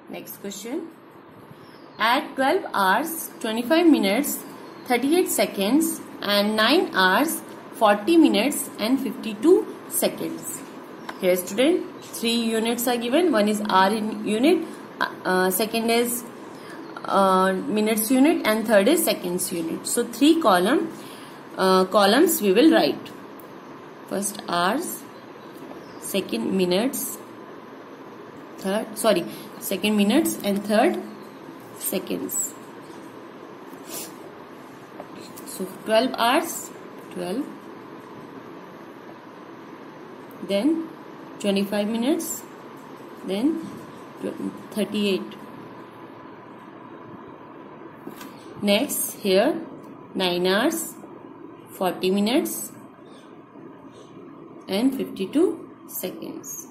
Next question. At 12 hours, 25 minutes, 38 seconds and 9 hours, 40 minutes and 52 seconds. Here student, 3 units are given. One is hour in unit, second is minutes unit and third is seconds unit. So 3 columns we will write. First hours, second minutes, second minutes and third seconds. So 12 hours, 12, then 25 minutes, then 38. Next here 9 hours, 40 minutes and 52 seconds.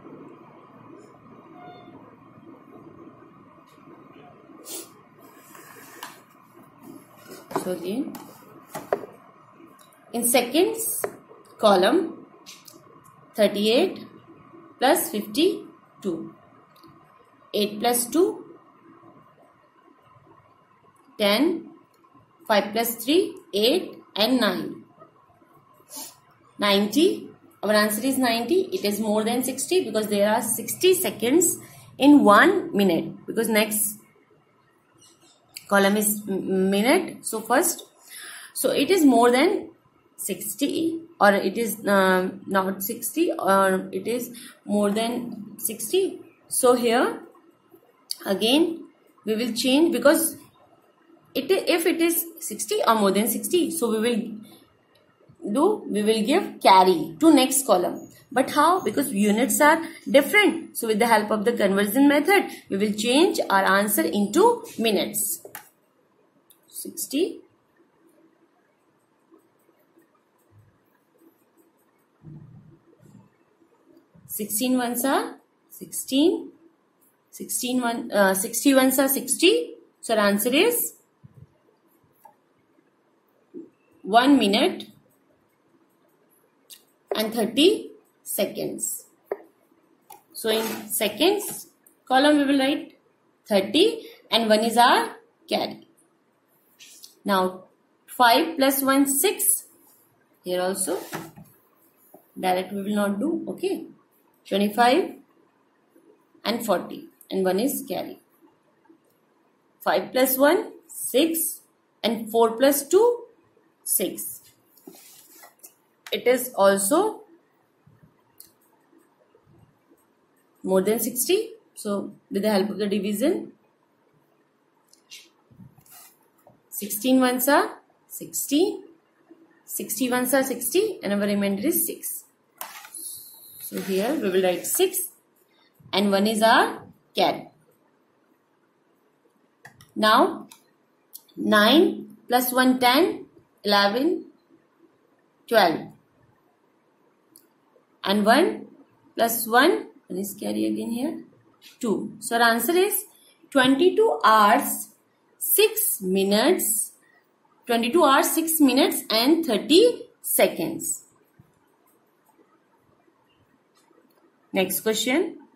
So again, in seconds column, 38 plus 52, 8 plus 2, 10, 5 plus 3, 8 and 9. 90, our answer is 90. It is more than 60 because there are 60 seconds in 1 minute, because next column is minute. So first, so it is more than 60 or it is not 60 or it is more than 60. So here again we will change, because if it is 60 or more than 60, so we will give carry to next column. But how? Because units are different. So with the help of the conversion method, we will change our answer into minutes. 60, 16 ones are 16, 60 ones are 60. So our answer is 1 minute and 30 seconds. So in seconds column we will write 30 and 1 is our carry. Now 5 plus 1 6. Here also direct we will not do. Okay, 25 and 40 and 1 is carry. 5 plus 1 6 and 4 plus 2 6. It is also more than 60. So with the help of the division, 16 ones are 60, 60 ones are 60 and our remainder is 6. So here we will write 6 and 1 is our carry. Now 9 plus 1 10, 11, 12 and 1 plus 1 is carry again here 2. So our answer is 22 hours 6 minutes, 22 hours 6 minutes and 30 seconds. Next question.